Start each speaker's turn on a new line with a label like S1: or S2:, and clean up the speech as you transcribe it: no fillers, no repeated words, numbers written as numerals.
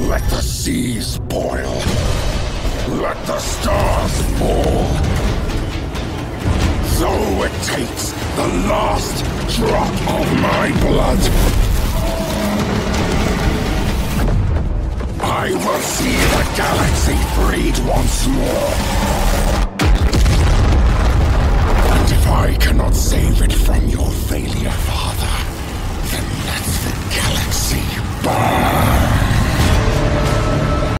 S1: Let the seas boil. Let the stars fall. Though it takes the last drop of my blood, I will see the galaxy freed once more. And if I cannot